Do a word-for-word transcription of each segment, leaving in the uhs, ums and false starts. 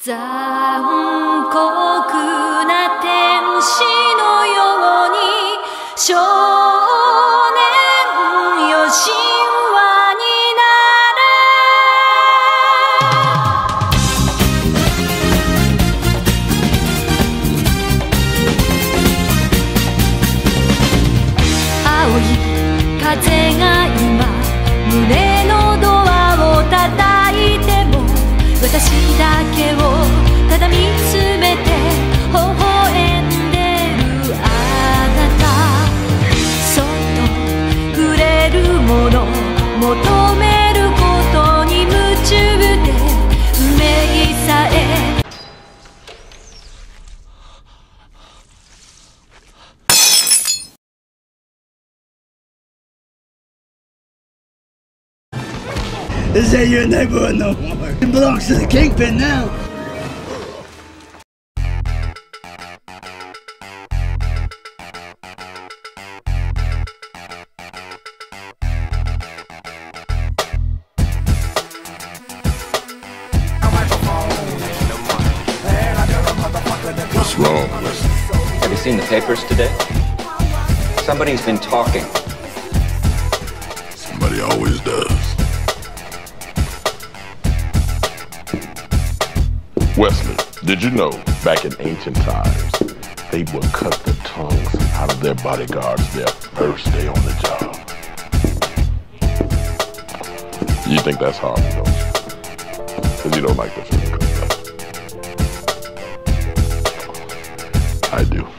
残酷な天使のように少年よ神話になる青い風が今胸のドアを叩いても私だけをただ見つめて微笑んでるあなたそっと触れるもの求めることに夢中で運命さえ This ain't your neighborhood no more. It belongs to the Kingpin now. What's wrong, Wesley? Have you seen the papers today? Somebody's been talking. Somebody always does. Wesley, did you know back in ancient times, they would cut the tongues out of their bodyguards their first day on the job? You think that's hard, don't you? Because you don't like the feeling of that. I do.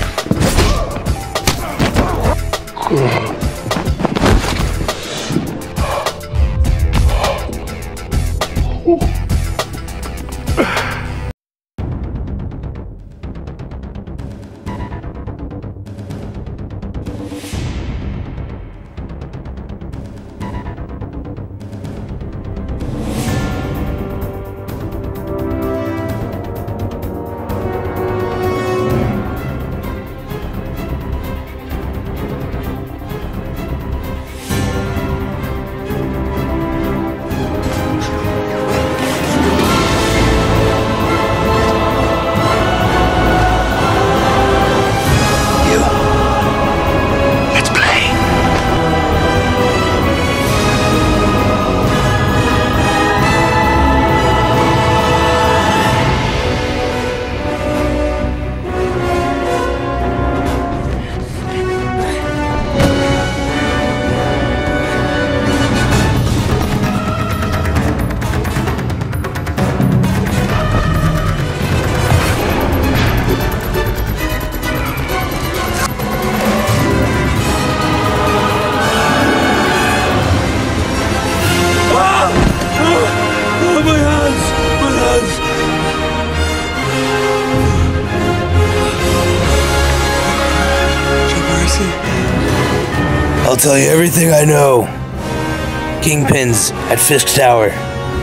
I'll tell you everything I know. Kingpin's at Fisk Tower.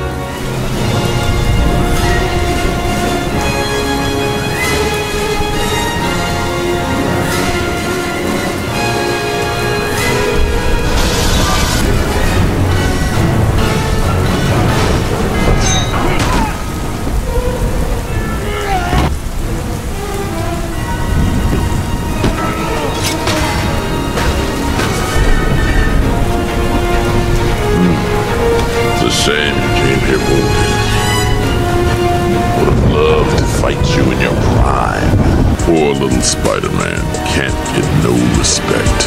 Shame you came here wounded. Would have loved to fight you in your prime. Poor little Spider-Man can't get no respect.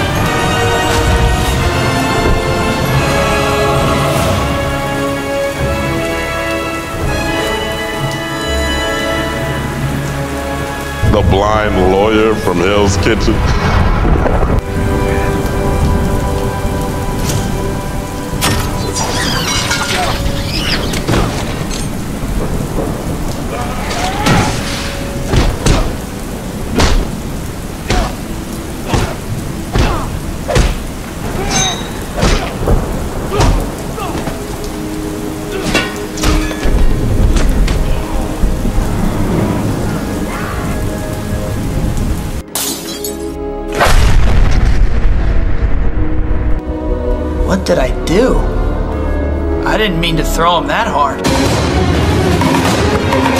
The blind lawyer from Hell's Kitchen. What did I do? I didn't mean to throw him that hard.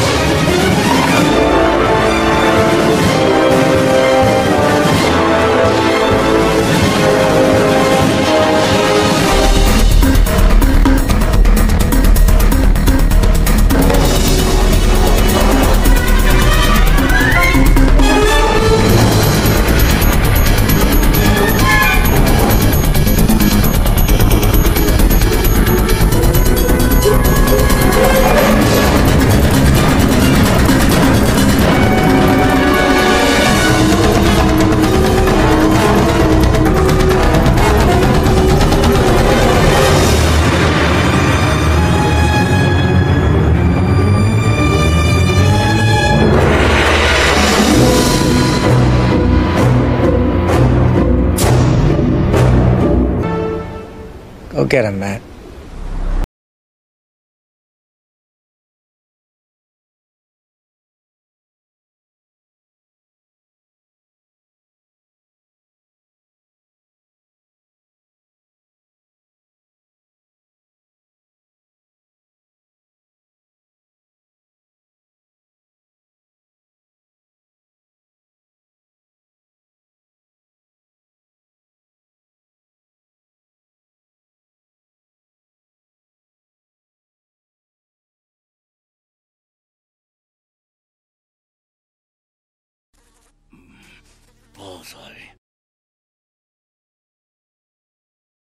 get him, Matt. Bullseye.